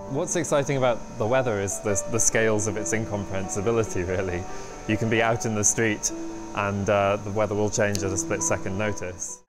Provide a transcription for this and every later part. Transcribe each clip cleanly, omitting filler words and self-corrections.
What's exciting about the weather is the scales of its incomprehensibility, really. You can be out in the street and the weather will change at a split-second notice.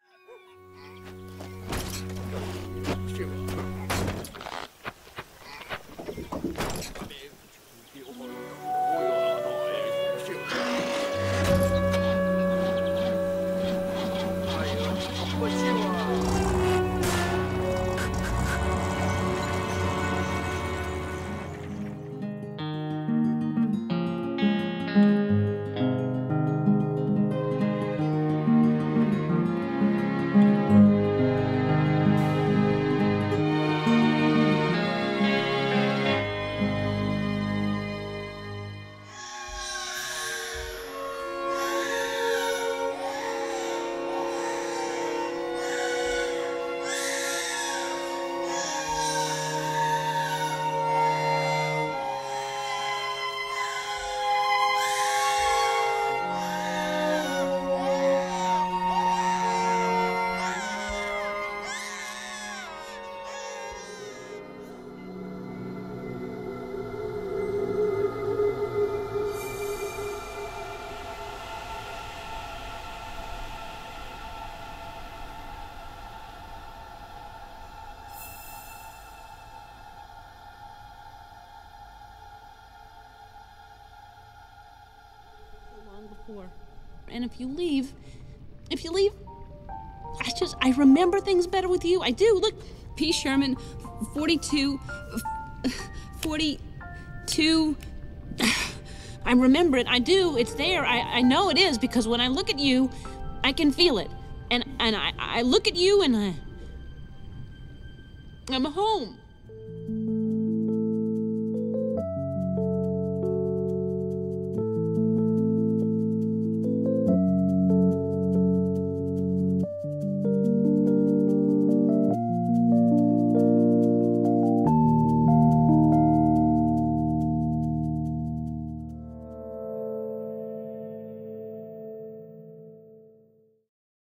Before. And if you leave, I remember things better with you. I do. Look, P. Sherman, 42. I remember it. I do. It's there. I know it is because when I look at you, I can feel it. And I look at you and I'm home.